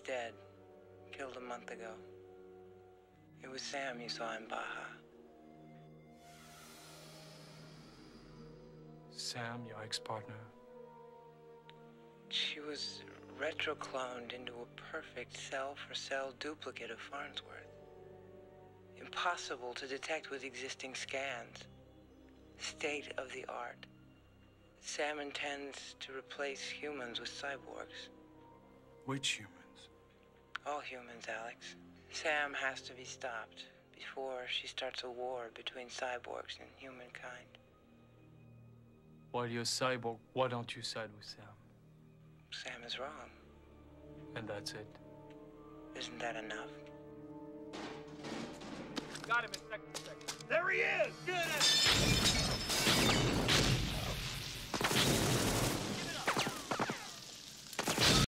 dead. Killed a month ago. It was Sam you saw in Baja. Sam, your ex-partner? She was retro-cloned into a perfect cell-for-cell duplicate of Farnsworth. Impossible to detect with existing scans. State-of-the-art. Sam intends to replace humans with cyborgs. Which humans? All humans, Alex. Sam has to be stopped before she starts a war between cyborgs and humankind. While you're cyborg, why don't you side with Sam? Sam is wrong. And that's it? Isn't that enough? Got him in second. There he is! Good!